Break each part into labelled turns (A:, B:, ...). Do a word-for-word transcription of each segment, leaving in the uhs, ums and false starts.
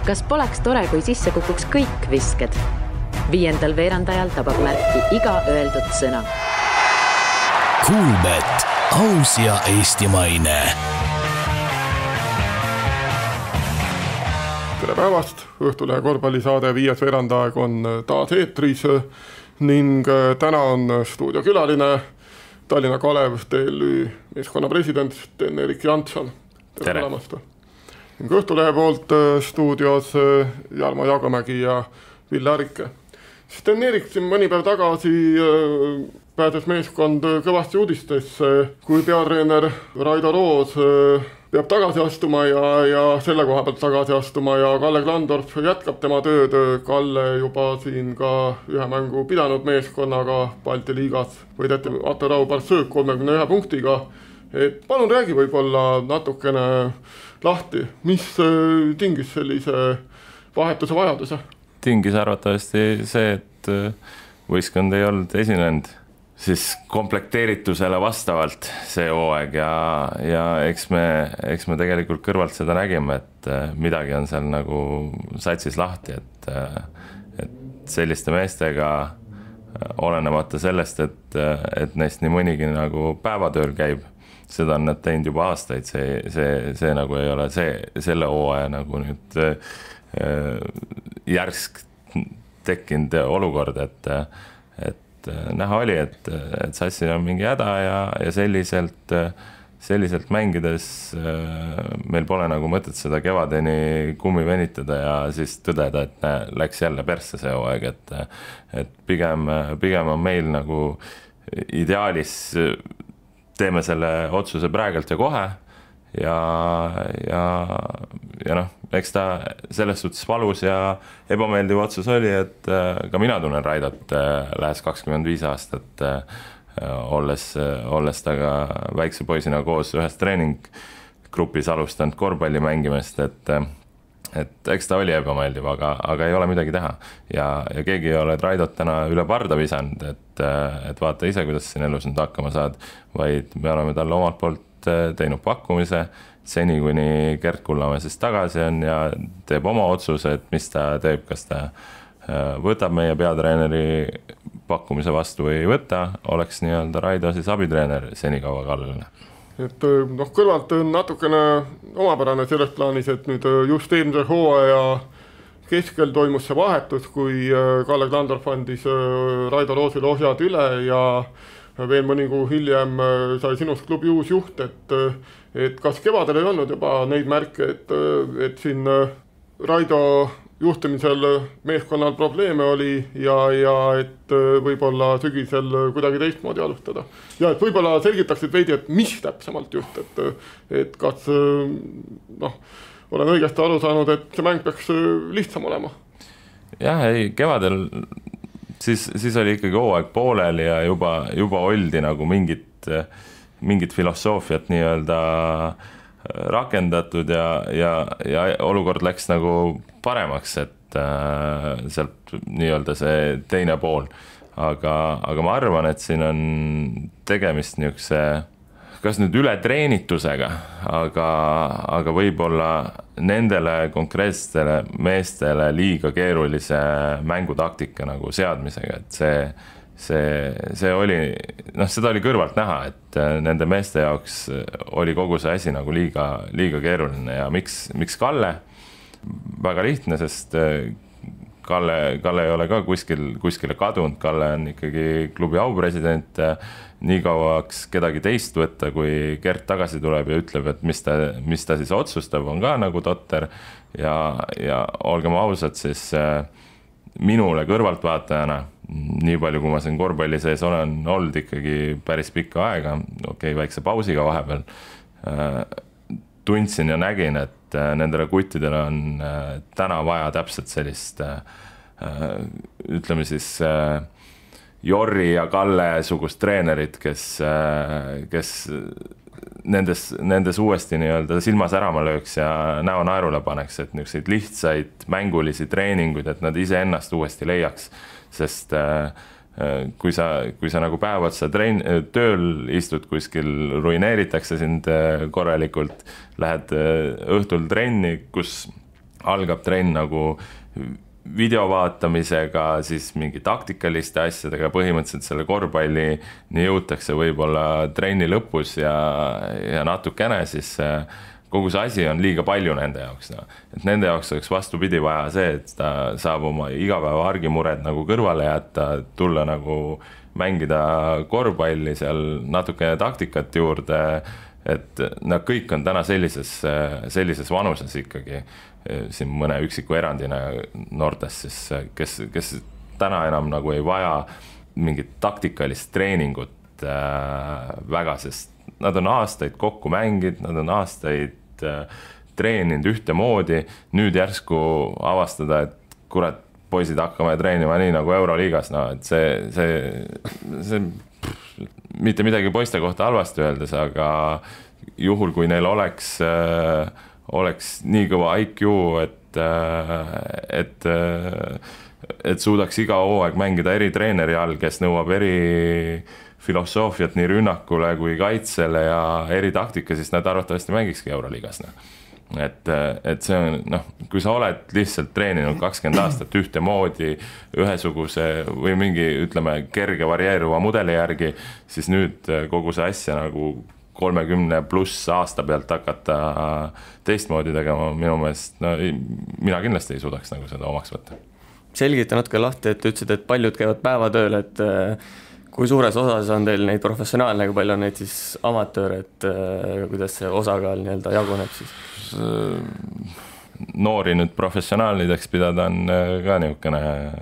A: Kas poleks tore, kui sisse kukuks kõik visked? Viiendal veerandajal tabab märki iga öeldud sõna.
B: Kuulbet, aus ja eestimaine.
C: Tere päevast! Õhtulehe korvpallisaade Viies veerandaeg on taas eetris ning täna on stuudiokülaline Tallinna Kalev T L Ü meeskonna president Sten-Erik Jansson.
D: Tere!
C: Ning Õhtulehe poolt stuudios Jarmo Jaagomägi ja Ville Arike. Sten-Erik siin mõni päev tagasi pääses meeskond kõvasti uudistesse, kui peatreener Raido Roos peab tagasi astuma ja, ja selle koha pealt tagasi astuma ja Kalle Klandorf jätkab tema tööd. Kalle juba siin ka ühe mängu pidanud meeskonnaga Balti liigas võideti Ato Rau Barsöök kolmekümne ühe punktiga. Et palun räägi võib-olla natukene lahti, mis tingis sellise vahetuse vajaduse?
D: Tingis arvatavasti see, et võistkond ei olnud esinenud siis komplekteeritusele vastavalt see hooaeg ja, ja eks, me, eks me tegelikult kõrvalt seda nägime, et midagi on seal nagu satsis lahti, et, et selliste meestega olenemata sellest, et, et neist nii mõnigi nagu päevatööl käib, seda on nad teinud juba aastaid, see, see, see nagu ei ole see, selle hooaja nagu nüüd järsk tekkinud olukord, et, et näha oli, et, et sassil on mingi häda ja, ja selliselt, selliselt mängides meil pole nagu mõtet seda kevadeni kummi venitada ja siis tõdeda, et näe, läks jälle persse see hooaeg, et, et pigem, pigem on meil nagu ideaalis teeme selle otsuse praegult ja kohe ja, ja, ja noh, eks ta selles suhtes valus ja ebameeldiv otsus oli, et ka mina tunnen Raidot lähes kakskümmend viis aastat olles, olles taga väikse poisina koos ühes treeninggrupis alustanud korvpalli mängimist, et et eks ta oli ebameeldiv, aga, aga ei ole midagi teha ja, ja keegi ei ole Raidot täna üle parda visanud, et, et vaata ise, kuidas siin elus nüüd hakkama saad, vaid me oleme talle omalt poolt teinud pakkumise seni, kuni Gert Kullamäe siis tagasi on ja teeb oma otsuse, et mis ta teeb, kas ta võtab meie peatreeneri pakkumise vastu või ei võta, oleks nii-öelda Raido siis abitreener senikaua Kallele.
C: Et noh, kõrvalt on natukene omapärane selles plaanis, et nüüd just eelmise hooaja keskel toimus see vahetus, kui Kalle Klandorf andis Raido Roosile ohjad üle ja veel mõni kuu hiljem sai sinust klubi uus juht, et, et kas kevadel ei olnud juba neid märke, et, et siin Raido juhtimisel meeskonnal probleeme oli ja, ja et võib-olla sügisel kuidagi teistmoodi alustada. Ja et võib-olla selgitaksid veidi, et mis täpsemalt just, et, et kas noh, olen õigesti aru saanud, et see mäng peaks lihtsam olema.
D: Jah, ei, kevadel siis, siis oli ikkagi hooaeg pooleli ja juba, juba oldi nagu mingit, mingit filosoofiat nii-öelda rakendatud ja, ja, ja olukord läks nagu paremaks, et äh, sealt nii-öelda see teine pool. Aga, aga ma arvan, et siin on tegemist niisuguse, kas nüüd üle treenitusega, aga, aga võib-olla nendele konkreetsetele meestele liiga keerulise mängutaktika nagu seadmisega, et see See, see oli, noh, seda oli kõrvalt näha, et nende meeste jaoks oli kogu see asi nagu liiga, liiga keeruline ja miks, miks Kalle? Väga lihtne, sest Kalle, Kalle ei ole ka kuskil, kuskile kadunud, Kalle on ikkagi klubi aupresident, nii kauaks kedagi teist võtta, kui Gert tagasi tuleb ja ütleb, et mis ta, mis ta siis otsustab, on ka nagu totter ja, ja olgem ausad, siis minule kõrvaltvaatajana nii palju, kui ma siin korvpalli sees olen olnud ikkagi päris pikka aega, okei, okay, väikse pausiga vahepeal, tundsin ja nägin, et nendele kuttidele on täna vaja täpselt sellist, ütleme siis, Jorri ja Kalle sugust treenerit, kes, kes nendes, nendes uuesti nii-öelda silma särama lööks ja näo naerule paneks, et niisuguseid lihtsaid mängulisi treeninguid, et nad ise ennast uuesti leiaks. Sest kui sa, kui sa nagu päevad sa trein, tööl istud kuskil, ruineeritakse sind korralikult, lähed õhtul trenni, kus algab trenn nagu video vaatamisega, siis mingi taktikaliste asjadega, põhimõtteliselt selle korvpallini jõutakse võib-olla trenni lõpus ja, ja natukene, siis kogu see asi on liiga palju nende jaoks. No. Et nende jaoks oleks vastupidi vaja see, et ta saab oma igapäeva argimured nagu kõrvale jätta, tulla nagu mängida korvpalli, seal natukene taktikat juurde, et nad kõik on täna sellises, sellises vanuses ikkagi, siin mõne üksiku erandina noortes, siis, kes, kes täna enam nagu ei vaja mingit taktikalist treeningut äh, väga, sest nad on aastaid kokku mängid, nad on aastaid äh, treeninud ühtemoodi, nüüd järsku avastada, et kurat, poisid hakkame treenima nii nagu Euroliigas, no et see, see, see pff, mitte midagi poiste kohta halvasti öeldes, aga juhul, kui neil oleks äh, oleks nii kõva I Q, et, et, et suudaks iga hooaeg mängida eri treeneri all, kes nõuab eri filosoofiat nii rünnakule kui kaitsele ja eri taktika, siis nad arvatavasti mängikski Euroliigas. No. Et, et see on, noh, kui sa oled lihtsalt treeninud kakskümmend aastat ühte moodi, ühesuguse või mingi, ütleme, kerge varieeruva mudeli järgi, siis nüüd kogu see asja nagu kolmekümne pluss aasta pealt hakata teistmoodi tegema, minu meelest, no mina kindlasti ei suudaks nagu seda omaks võtta.
E: Selgita natuke lahti, et ütlesid, et paljud käivad päevatööl, et kui suures osas on teil neid professionaalne, kui palju on neid siis amatööre, et kuidas see osakaal nii-öelda jaguneb siis?
D: Noori nüüd professionaalideks pidada on ka niisugune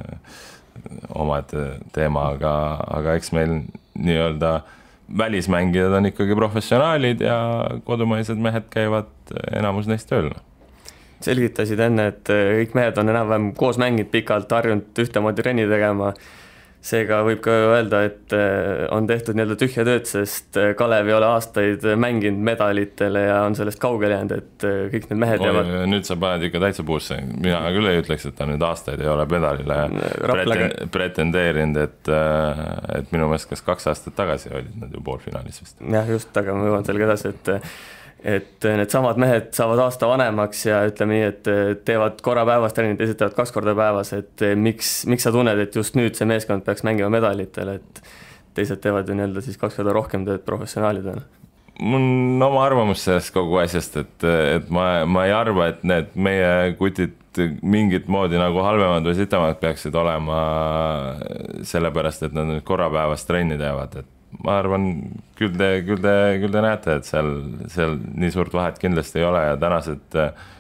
D: omad teema, aga, aga eks meil nii-öelda välismängijad on ikkagi professionaalid ja kodumaised mehed käivad enamus neist tööl.
E: Selgitasid enne, et kõik mehed on enam-vähem koos mängid pikalt harjunud ühtemoodi renni tegema. Seega võib ka öelda, et on tehtud nii-öelda tühja tööd, sest Kalev ei ole aastaid mänginud medalitele ja on sellest kaugele jäänud, et kõik need mehed jäävad.
D: Nüüd sa paned ikka täitsa puusse. Mina küll ei ütleks, et ta nüüd aastaid ei ole medalile preten, pretendeerinud, et, et minu meelest kas kaks aastat tagasi olid nad ju poolfinaalis vist.
E: Jah, just, aga ma jõuan sellega edasi, et et need samad mehed saavad aasta vanemaks ja ütleme nii, et teevad korra päevas treenid, teised teevad kaks korda päevas, et miks, miks sa tunned, et just nüüd see meeskond peaks mängima medalitel, et teised teevad ju nii-öelda siis kaks korda rohkem tööd professionaalidena?
D: Mul on oma arvamus sellest kogu asjast, et, et ma, ma ei arva, et need meie kutid mingit moodi nagu halvemad või sitamad peaksid olema sellepärast, et nad nüüd korra päevas trenni teevad, et ma arvan, küll te, küll te, küll te näete, et seal, seal nii suurt vahet kindlasti ei ole ja tänased,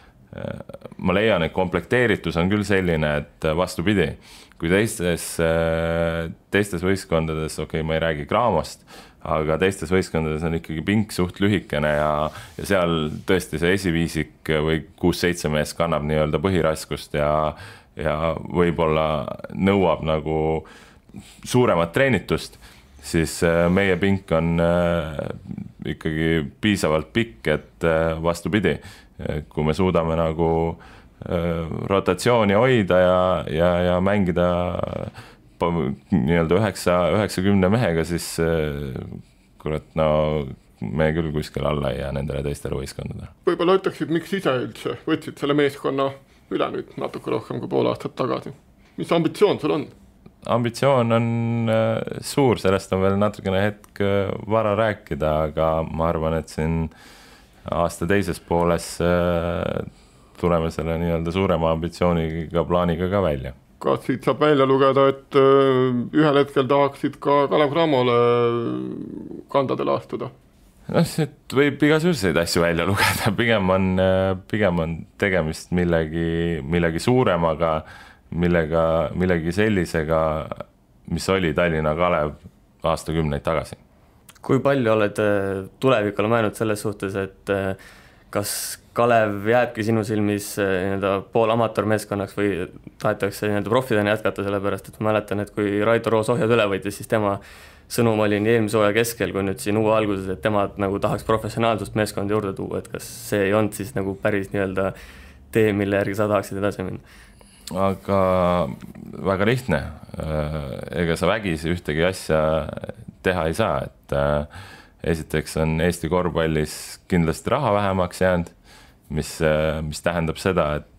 D: ma leian, et komplekteeritus on küll selline, et vastupidi, kui teistes, teistes võistkondades, okei, okay, ma ei räägi Graamost, aga teistes võistkondades on ikkagi pink suht lühikene ja, ja seal tõesti see esiviisik või kuus-seitse mees kannab nii-öelda põhiraskust ja, ja võib-olla nõuab nagu suuremat treenitust, siis meie pink on ikkagi piisavalt pikk, et vastupidi, kui me suudame nagu rotatsiooni hoida ja, ja, ja mängida nii-öelda üheksa, üheksakümne mehega, siis kurat, no me küll kuskil alla ei jää nendele teistele võistkondadele.
C: Võib-olla ütleksid, miks ise üldse võtsid selle meeskonna üle nüüd natuke rohkem kui pool aastat tagasi? Mis ambitsioon sul on?
D: Ambitsioon on suur, sellest on veel natukene hetk vara rääkida, aga ma arvan, et siin aasta teises pooles tuleme selle nii-öelda suurema ambitsiooniga plaaniga ka välja.
C: Kas siit saab välja lugeda, et ühel hetkel tahaksid ka Kalev Cramole kandadele astuda?
D: No, et võib igasuguseid asju välja lugeda, pigem on, pigem on tegemist millegi, millegi suuremaga, millega, millegi sellisega, mis oli Tallinna Kalev aastakümneid tagasi.
E: Kui palju oled tulevikule mõelnud selles suhtes, et kas Kalev jääbki sinu silmis pool amatöörmeeskonnaks või tahetakse profidena jätkata, sellepärast, et ma mäletan, et kui Raido Roos ohjad üle võitis, siis tema sõnum oli nii eelmise hooaja keskel, kui nüüd siin uue alguses, et tema nagu tahaks professionaalsust meeskonda juurde tuua, et kas see ei olnud siis nagu päris nii-öelda tee, mille järgi sa tahaksid edasi minna?
D: Aga väga lihtne, ega sa vägisi ühtegi asja teha ei saa, et esiteks on Eesti korvpallis kindlasti raha vähemaks jäänud, mis, mis tähendab seda, et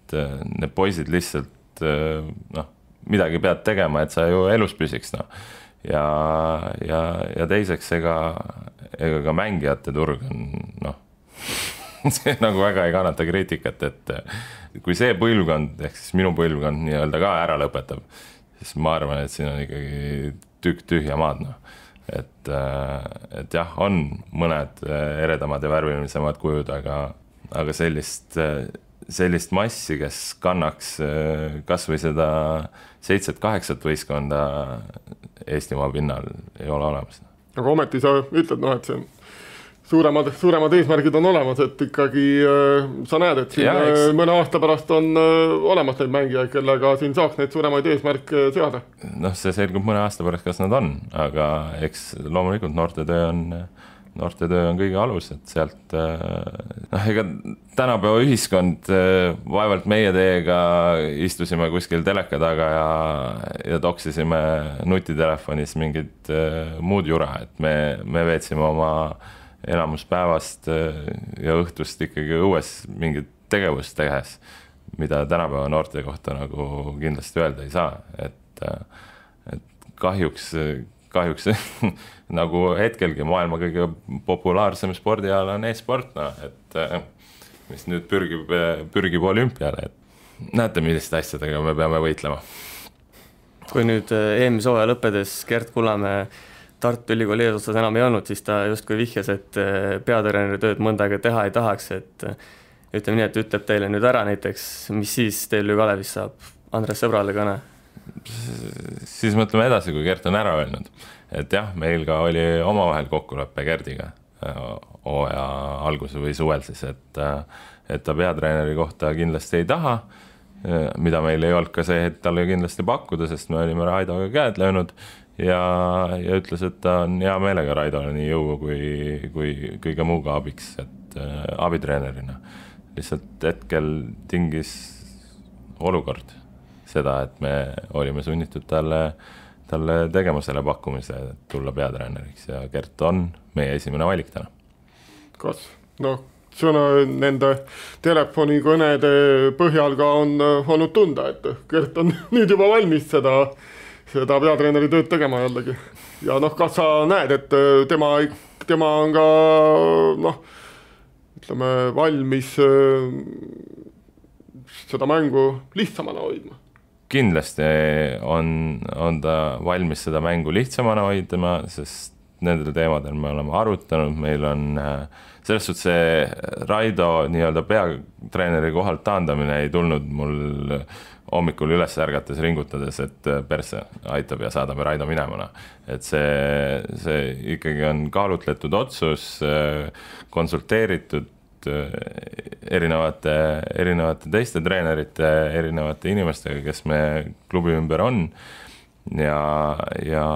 D: et need poisid lihtsalt noh, midagi pead tegema, et sa ju elus püsiks. No. Ja, ja, ja teiseks ega, ega ka mängijate turg on noh, see nagu väga ei kannata kriitikat, et kui see põlvkond, ehk siis minu põlvkond nii-öelda ka ära lõpetab, siis ma arvan, et siin on ikkagi tükk tühja maad. No. Et, et jah, on mõned eredamad ja värvilisemad kujud, aga, aga sellist, sellist massi, kes kannaks kas või seda seitset-kaheksat võistkonda Eestimaa pinnal ei ole olemas.
C: Aga ometi sa ütled, no, et see on Suuremad, suuremad eesmärgid on olemas, et ikkagi äh, sa näed, et siin ja, eks... mõne aasta pärast on äh, olemas neid mängijaid, kellega siin saaks neid suuremaid eesmärke seada.
D: Noh, see selgub mõne aasta pärast, kas nad on, aga eks loomulikult noortetöö on, noortetöö on kõige alus, et sealt noh, ega tänapäeva ühiskond vaevalt meie teiega istusime kuskil teleka taga ja, ja toksisime nutitelefonis mingid muud jura, et me, me veetsime oma enamus päevast ja õhtust ikkagi õues mingit tegevust tehes, mida tänapäeva noorte kohta nagu kindlasti öelda ei saa, et, et kahjuks, kahjuks nagu hetkelgi maailma kõige populaarsem spordiala on e-sport, no, et mis nüüd pürgib, pürgib olümpiale, et näete, milliste asjadega me peame võitlema.
E: Kui nüüd eelmise hooaja lõppedes Gert Kullamäe Tartu Ülikooli eesotsas enam ei olnud, siis ta justkui vihjas, et peatreeneri tööd mõnda aega teha ei tahaks, et ütleme nii, et ütleb teile nüüd ära näiteks, mis siis teil ju Kalevis saab, Andres Sõbrale kõne?
D: Siis mõtleme edasi, kui Gert on ära öelnud, et jah, meil ka oli omavahel kokkuleppe Gerdiga hooaja alguse või suvel siis, et, et ta peatreeneri kohta kindlasti ei taha, mida meil ei olnud ka see, et talle kindlasti pakkuda, sest me olime Raidoga käed löönud, ja, ja ütles, et ta on hea meelega Raidole nii jõu kui, kui kõige muuga abiks, et äh, abitreenerina. Lihtsalt hetkel tingis olukord seda, et me olime sunnitud talle, talle tegema selle pakkumise, et tulla peatreeneriks ja Gert on meie esimene valik täna.
C: Kas, noh, sõna nende telefonikõnede põhjal ka on olnud tunda, et Gert on nüüd juba valmis seda seda peatreeneri tööd tegema jällegi. Ja noh, kas sa näed, et tema, tema on ka noh, ütleme, valmis seda mängu lihtsamana hoidma?
D: Kindlasti on, on ta valmis seda mängu lihtsamana hoidma, sest nendel teemadel me oleme arutanud, meil on selles suhtes see Raido nii-öelda peatreeneri kohalt taandamine ei tulnud mul hommikul üles ärgates ringutades, et perse aitab ja saadame Raido minemana. Et see, see ikkagi on kaalutletud otsus, konsulteeritud erinevate, erinevate teiste treenerite, erinevate inimestega, kes me klubi ümber on ja, ja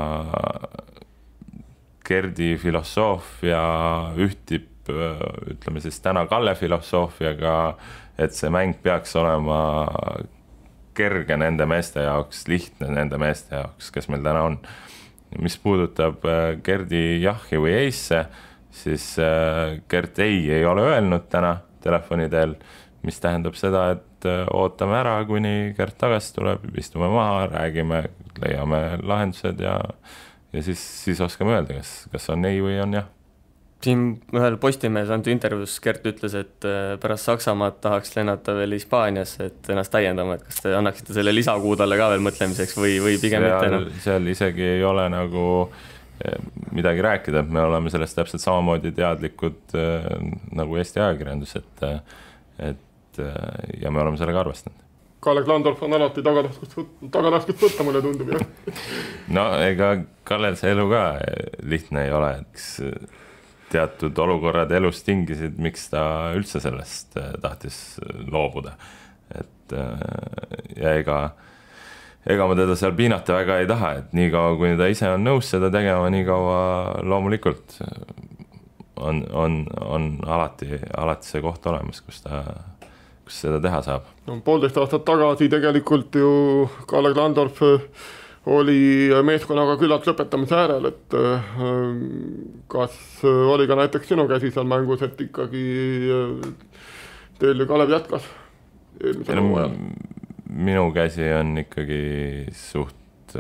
D: Gerdi filosoofia ühtib, ütleme siis täna Kalle filosoofiaga, et see mäng peaks olema kerge nende meeste jaoks, lihtne nende meeste jaoks, kes meil täna on. Mis puudutab Gerdi jahhi või eisse, siis Gert ei ei ole öelnud täna telefonidel, mis tähendab seda, et ootame ära, kuni Gert tagasi tuleb, istume maha, räägime, leiame lahendused ja, ja siis, siis oskame öelda, kas, kas on ei või on jah.
E: Siin ühel Postimehes antud intervjuus Gert ütles, et pärast Saksamaad tahaks lennata veel Hispaanias, et ennast täiendama, et kas te annaksite selle lisakuu talle ka veel mõtlemiseks või, või pigem
D: seal,
E: mitte enam?
D: Seal isegi ei ole nagu midagi rääkida, me oleme sellest täpselt samamoodi teadlikud nagu Eesti ajakirjandus, et, et ja me oleme sellega arvestanud.
C: Kalle Klandorf on alati tagalaskust võtta, mulle tundub.
D: No ega Kallel see elu ka lihtne ei ole, et teatud olukorrad elus tingisid, miks ta üldse sellest tahtis loobuda. Et, ja ega, ega ma teda seal piinata väga ei taha, et nii kaua, kuni ta ise on nõus seda tegema, nii kaua loomulikult on, on, on alati, alati see koht olemas, kus ta kus seda teha saab.
C: No, poolteist aastat tagasi tegelikult ju Kalle Klandorf oli meeskonnaga küllalt lõpetamise äärel, et kas oli ka näiteks sinu käsi seal mängus, et ikkagi teil Kalev jätkas eelmisel hooajal?
D: Minu käsi on ikkagi suht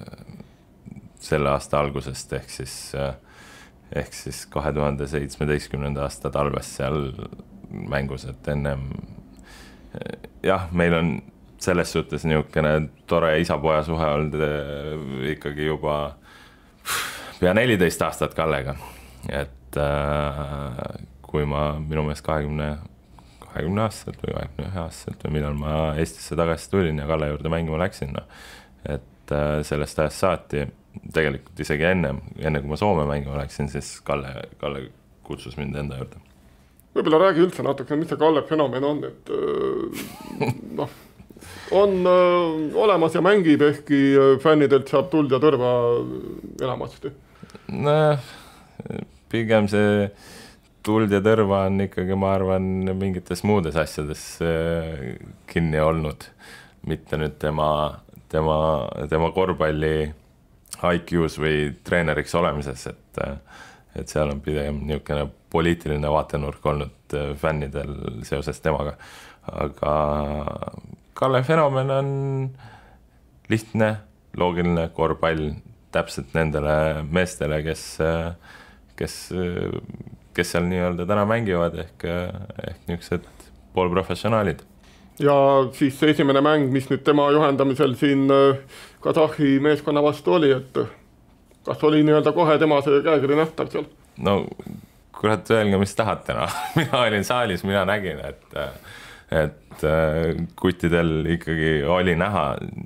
D: selle aasta algusest ehk siis, ehk siis kahe tuhande seitsmeteistkümnenda aasta talvest seal mängus, et ennem jah, meil on selles suhtes niisugune tore isa-poja suhe olnud ikkagi juba pea neliteist aastat Kallega, et äh, kui ma minu meelest kahekümne, kahekümne aastaselt või kahekümne ühe aastaselt või millal ma Eestisse tagasi tulin ja Kalle juurde mängima läksin, no. et äh, sellest ajast saati, tegelikult isegi ennem, enne kui ma Soome mängima läksin, siis Kalle, Kalle kutsus mind enda juurde.
C: Võib-olla räägi üldse natuke, mis see Kalle fenomen on, et äh, noh, on äh, olemas ja mängib, ehkki fännidelt saab tuld ja tõrva enamasti.
D: No, pigem see tuld ja tõrva on ikkagi, ma arvan, mingites muudes asjades kinni olnud, mitte nüüd tema, tema, tema korvpalli I Q's või treeneriks olemises, et, et seal on pigem niisugune poliitiline vaatenurk olnud fännidel seoses temaga, aga Kalle fenomen on lihtne, loogiline korvpall täpselt nendele meestele, kes, kes, kes seal nii-öelda täna mängivad ehk, ehk niisugused poolprofessionaalid.
C: Ja siis esimene mäng, mis nüüd tema juhendamisel siin Kasahhi meeskonna vastu oli, et kas oli nii-öelda kohe tema see käekiri nähtav seal?
D: No kurat, öelge, mis tahate, no. Mina olin saalis, mina nägin, et et kuttidel ikkagi oli näha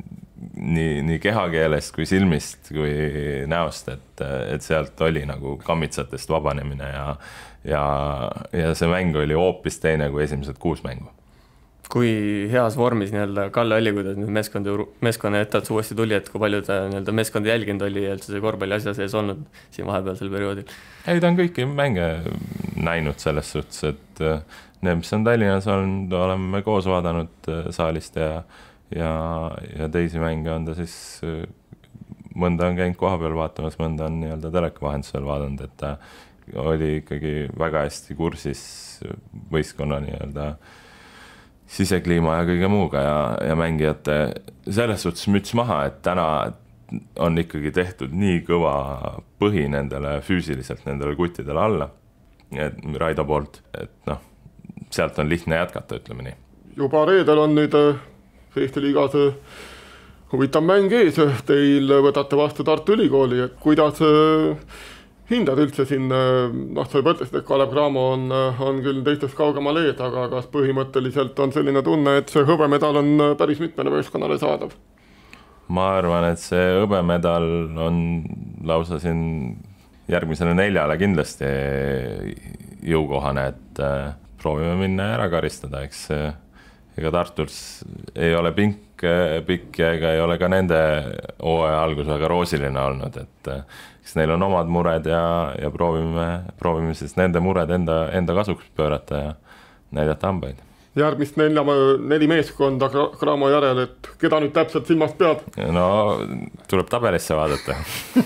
D: nii, nii kehakeelest kui silmist kui näost, et, et sealt oli nagu kammitsatest vabanemine ja, ja, ja see mäng oli hoopis teine kui esimesed kuus mängu.
E: Kui heas vormis nii-öelda Kalle oli, kui ta nüüd meeskonna, meeskonna etats uuesti tuli, et kui palju ta nii-öelda meeskonda jälginud oli ja üldse see korvpalli asja sees olnud siin vahepealsel perioodil?
D: Ei, ta on kõiki mänge näinud selles suhtes, et need, mis on Tallinnas olnud, oleme koos vaadanud saalist ja, ja, ja teisi mänge on ta siis, mõnda on käinud koha peal vaatamas, mõnda on nii-öelda teleka vahendusel vaadanud, et ta oli ikkagi väga hästi kursis võistkonna nii-öelda sisekliima ja kõige muuga ja, ja mängijate selles suhtes müts maha, et täna on ikkagi tehtud nii kõva põhi nendele füüsiliselt nendele kuttidele alla, et Raido poolt, et noh, sealt on lihtne jätkata, ütleme nii. Juba
C: reedel on nüüd Eesti liigas huvitav mäng ees, teil võtate vastu Tartu Ülikooli, et kuidas hindad üldse siin, noh, sa juba ütlesid, et Kalev Cramo on, on küll teistest kaugemal ees, aga kas põhimõtteliselt on selline tunne, et see hõbemedal on päris mitmele võistkonnale saadav?
D: Ma arvan, et see hõbemedal on lausa siin järgmisele neljale kindlasti jõukohane, et proovime minna ära karistada, eks ega Tartus ei ole pink, pikk ja ega ei ole ka nende hooaja algus väga roosiline olnud, et eks neil on omad mured ja, ja proovime, proovime siis nende mured enda, enda kasuks pöörata ja näidata hambaid. Järgmist nelja, neli meeskonda Cramo järel, et keda nüüd täpselt silmast pead? No tuleb tabelisse vaadata.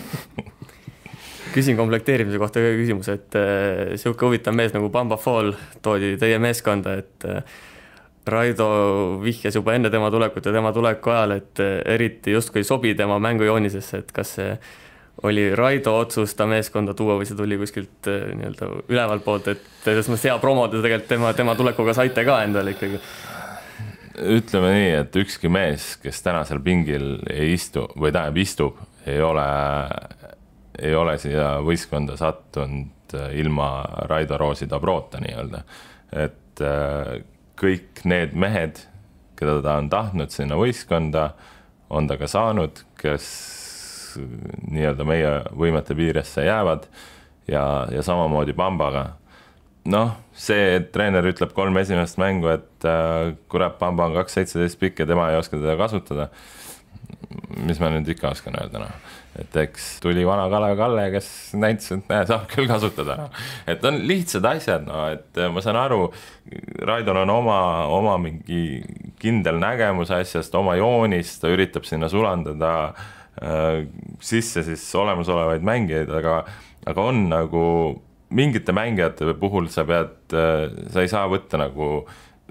E: Küsin komplekteerimise kohta ka küsimus, et äh, siuke huvitav mees nagu Bamba Fall toodi teie meeskonda, et äh, Raido vihjas juba enne tema tulekut ja tema tuleku ajal, et äh, eriti justkui sobi tema mängujoonisesse, et kas see oli Raido otsus ta meeskonda tuua või see tuli kuskilt äh, nii-öelda üleval poolt, et selles mõttes hea promoda tegelikult tema, tema tulekuga saite ka endale ikkagi?
D: Ütleme nii, et ükski mees, kes tänasel pingil ei istu või tähendab istub, ei ole ei ole siia võistkonda sattunud ilma Raido Roosi Dabroota nii-öelda. Et kõik need mehed, keda ta on tahtnud sinna võistkonda, on ta ka saanud, kes nii-öelda meie võimete piiresse jäävad ja, ja samamoodi Bambaga. Noh, see, et treener ütleb kolm esimest mängu, et kurat, Bamba on kaks seitseteist pikk ja tema ei oska teda kasutada, mis ma nüüd ikka oskan öelda, noh. Et eks tuli vana Kalev Kalle, kes näitas, et näe, saab küll kasutada. No. Et on lihtsad asjad, no, et ma saan aru, Raidol on oma, oma mingi kindel nägemus asjast, oma joonist, ta üritab sinna sulandada äh, sisse siis olemasolevaid mängijaid, aga, aga on nagu mingite mängijate puhul sa pead, sa ei saa võtta nagu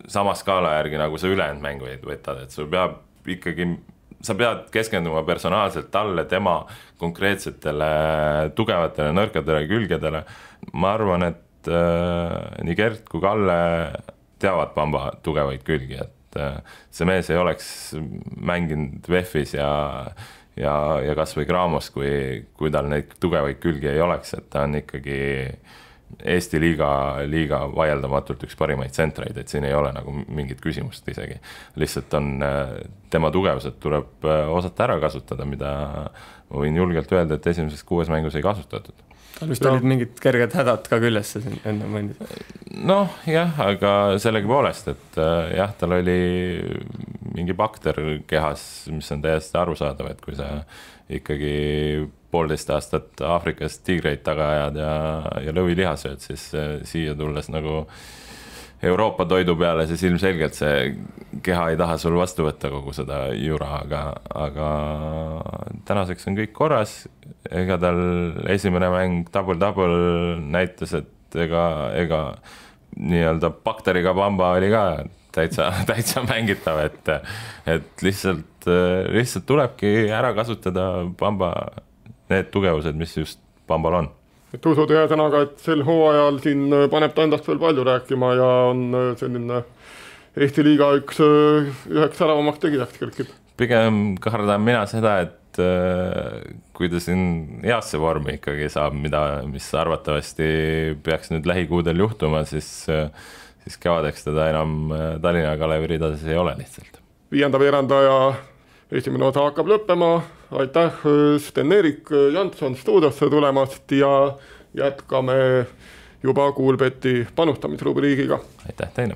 D: sama skaala järgi, nagu sa ülejäänud mängu võtad, et sul peab ikkagi, sa pead keskenduma personaalselt talle, tema konkreetsetele tugevatele, nõrkadele külgedele. Ma arvan, et äh, nii Gert kui Kalle teavad Bamba tugevaid külgi, et äh, see mees ei oleks mänginud V E F-is ja ja, ja kas või Graamos, kui, kui tal neid tugevaid külgi ei oleks, et ta on ikkagi Eesti liiga, liiga vaieldamatult üks parimaid tsentreid, et siin ei ole nagu mingit küsimust isegi. Lihtsalt on tema tugevused tuleb osata ära kasutada, mida võin julgelt öelda, et esimeses kuues mängus ei kasutatud.
E: Tal vist olid mingid kerged hädad ka küljesse enne mõndid.
D: Noh, jah, aga sellegi poolest, et jah, tal oli mingi bakter kehas, mis on täiesti arusaadav, et kui sa ikkagi poolteist aastat Aafrikas tiigreid taga ajad ja, ja lõviliha sööd, siis siia tulles nagu Euroopa toidu peale, siis ilmselgelt see keha ei taha sul vastu võtta kogu seda jura, aga, aga tänaseks on kõik korras. Ega tal esimene mäng double-double näitas, et ega, ega nii-öelda bakteriga Bamba oli ka täitsa, täitsa mängitav, et, et lihtsalt, lihtsalt tulebki ära kasutada Bamba need tugevused, mis just Bambal on.
C: Et usud hea sõnaga, et sel hooajal siin paneb ta endast veel palju rääkima ja on selline Eesti liiga üks, üheks säravamaks tegijaks kerkib.
D: Pigem kardan mina seda, et kui ta siin heasse vormi ikkagi saab, mida, mis arvatavasti peaks nüüd lähikuudel juhtuma, siis, siis kevadeks teda enam Tallinna Kalevi ridades ei ole lihtsalt.
C: Viienda veerandaja esimene osa hakkab lõppema. Aitäh Sten-Erik Jansson stuudiosse tulemast ja jätkame juba Kuulbeti panustamisrubriigiga.
D: Aitäh teile!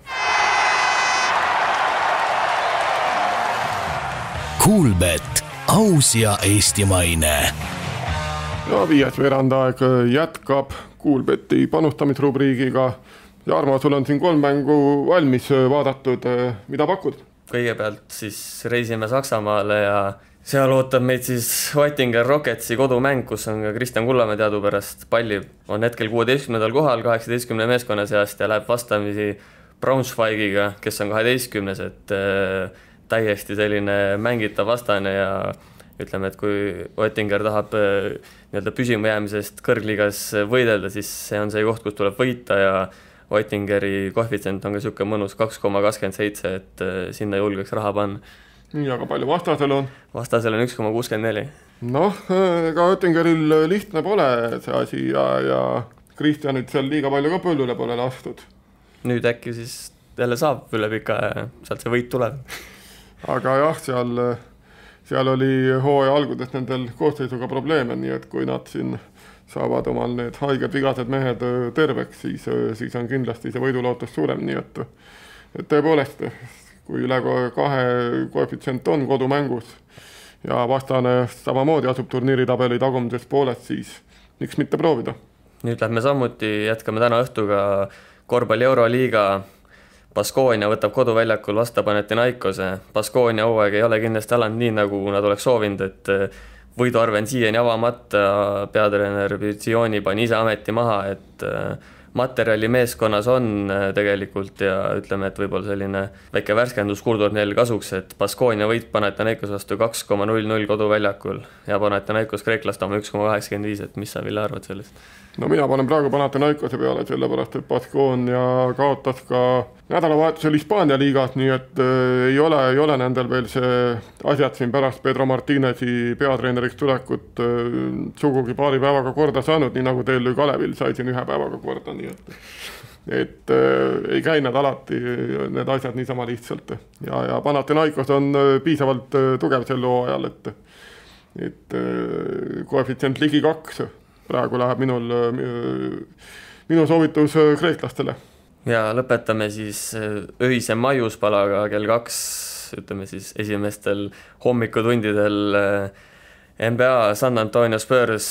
B: Kuulbet, aus ja eestimaine.
C: Ja viies veerandaeg jätkab Kuulbeti panustamisrubriigiga. Jarmo, sul on siin kolm mängu valmis vaadatud, mida pakud?
E: Kõigepealt siis reisime Saksamaale ja seal ootab meid siis Oettinger Rocketsi kodumäng, kus on ka Kristjan Kullamäe teadupärast palli. On hetkel kuueteistkümnendal kohal kaheksateistkümne meeskonna seast ja läheb vastamisi Braunschweigiga, kes on kaheteistkümnes, et äh, täiesti selline mängitav vastane ja ütleme, et kui Oettinger tahab äh, nii-öelda püsima jäämisest kõrgliigas võidelda, siis see on see koht, kus tuleb võita ja Oettingeri koefitsient on ka siuke mõnus kaks koma kakskümmend seitse, et sinna julgeks raha panna.
C: Nii, aga palju vastasel on?
E: Vastasel on üks koma kuuskümmend neli.
C: Noh, ega Oettingeril lihtne pole see asi ja, ja Kristjanit seal liiga palju ka põllule pole lastud.
E: Nüüd äkki siis jälle saab üle pika ja sealt see võit tuleb.
C: Aga jah, seal, seal oli hooaja algudes nendel koosseisuga probleeme, nii et kui nad siin saavad omal need haiged vigased mehed terveks, siis, siis on kindlasti see võidulootus suurem, nii et, et tõepoolest, kui üle kahe koefitsient on kodumängus ja vastane samamoodi asub turniiritabeli tagumises pooles, siis miks mitte proovida?
E: Nüüd lähme samuti, jätkame täna õhtuga korvpalli Euroliiga. Baskonia võtab koduväljakul vasta Panathinaikose. Baskonia hooaeg ei ole kindlasti alanud nii, nagu nad oleks soovinud, et võiduarve on siiani avamata, peatreener Vizioni pani ise ameti maha, et materjali meeskonnas on tegelikult ja ütleme, et võib-olla selline väike värskendus kuulduvad neil kasuks, et Baskonia võit Panathinaikos vastu kaks koma null null koduväljakul ja Panathinaikos kreeklast oma üks koma kaheksakümmend viis, et mis sa Ville arvad sellest?
C: No mina panen praegu Panathinaikose peale, sellepärast et Baskonia kaotas ka nädalavahetusel Hispaania liigas, nii et äh, ei, ole, ei ole nendel veel see asjad siin pärast Pedro Martinezi peatreeneriks tulekut äh, sugugi paari päevaga korda saanud, nii nagu teil Kalevil sai siin ühe päevaga korda, nii et, et äh, ei käi need alati need asjad niisama lihtsalt. Ja, ja Panathinaikos on piisavalt tugev sel hooajal, et, et äh, koefitsient ligi kaks. Praegu läheb minul, minu soovitus kreeklastele.
E: Ja lõpetame siis öise maiuspalaga kell kaks, ütleme siis esimestel hommikutundidel N B A San Antonio Spurs,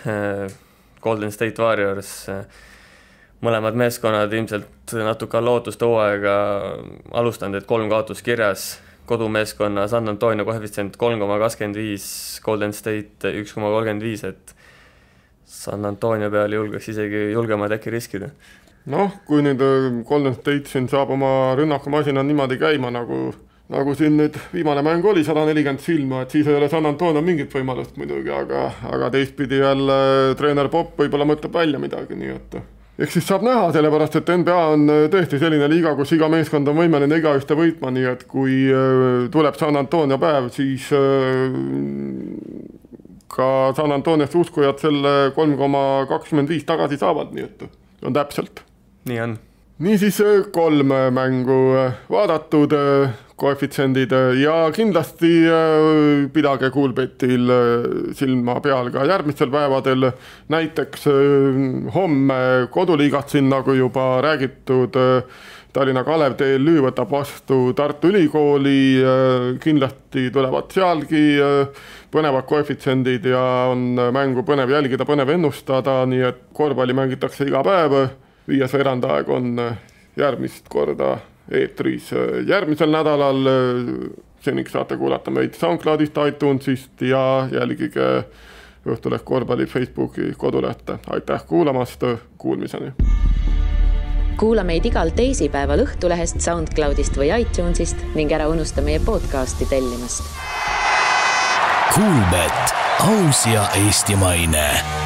E: Golden State Warriors. Mõlemad meeskonnad ilmselt natuke lootuste hooaega alustanud, et kolm kaotus kirjas. Kodumeeskonna San Antonio koefitsient kolm koma kakskümmend viis, Golden State üks koma kolmkümmend viis, et San Antonio peal julgeks isegi julgemad äkki riskida.
C: noh, kui nüüd Golden State siin saab oma rünnakumasina niimoodi käima, nagu, nagu siin nüüd viimane mäng oli sada nelikümmend silma, et siis ei ole San Antonio mingit võimalust muidugi, aga, aga teistpidi jälle treener Pop võib-olla mõtleb välja midagi, nii et eks siis saab näha, sellepärast et N B A on tõesti selline liiga, kus iga meeskond on võimeline igaühte võitma, nii et kui tuleb San Antonio päev, siis ka San Antoniost uskujad selle kolm koma kakskümmend viis tagasi saavad, nii et on täpselt.
E: Nii on.
C: Nii siis kolm mängu vaadatud, koefitsendid ja kindlasti pidage Coolbetil silma peal ka järgmistel päevadel. Näiteks homme koduliigat siin nagu juba räägitud, Tallinna Kalev T L Ü võtab vastu Tartu Ülikooli, kindlasti tulevad sealgi põnevad koefitsendid ja on mängu põnev jälgida, põnev ennustada, nii et korvpalli mängitakse iga päev. Viies veerandaeg on järgmist korda eetris järgmisel nädalal. Seniks saate kuulata meid SoundCloudist, iTunesist ja jälgige Õhtuleht korvpalli Facebooki kodulehte. Aitäh kuulamast, kuulmiseni!
A: Kuula meid igal teisipäeval Õhtulehest, SoundCloudist või iTunesist ning ära unusta meie podcasti tellimast.
B: Coolbet, aus ja eestimaine.